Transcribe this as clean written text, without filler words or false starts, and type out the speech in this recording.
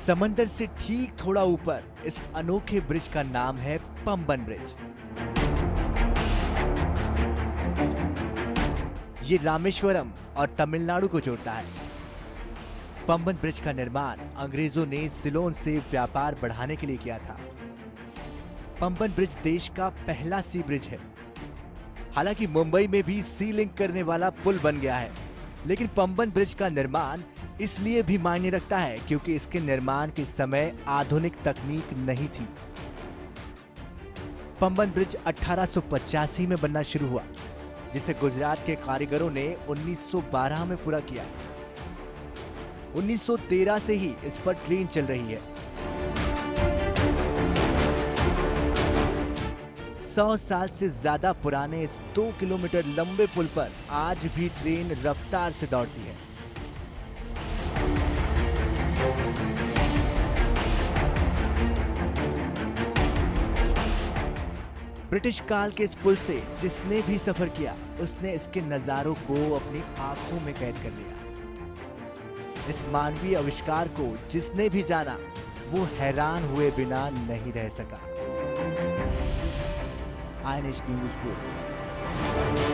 समंदर से ठीक थोड़ा ऊपर इस अनोखे ब्रिज का नाम है पंबन ब्रिज। ये रामेश्वरम और तमिलनाडु को जोड़ता है। पंबन ब्रिज का निर्माण अंग्रेजों ने सिलोन से व्यापार बढ़ाने के लिए किया था। पंबन ब्रिज देश का पहला सी ब्रिज है। हालांकि मुंबई में भी सी लिंक करने वाला पुल बन गया है, लेकिन पंबन ब्रिज का निर्माण इसलिए भी मायने रखता है क्योंकि इसके निर्माण के समय आधुनिक तकनीक नहीं थी। पंबन ब्रिज 1885 में बनना शुरू हुआ, जिसे गुजरात के कारीगरों ने 1912 में पूरा किया। 1913 से ही इस पर ट्रेन चल रही है। 100 साल से ज्यादा पुराने इस 2 किलोमीटर लंबे पुल पर आज भी ट्रेन रफ्तार से दौड़ती है। ब्रिटिश काल के इस पुल से जिसने भी सफर किया उसने इसके नजारों को अपनी आंखों में कैद कर लिया। इस मानवीय आविष्कार को जिसने भी जाना वो हैरान हुए बिना नहीं रह सका। I news bureau.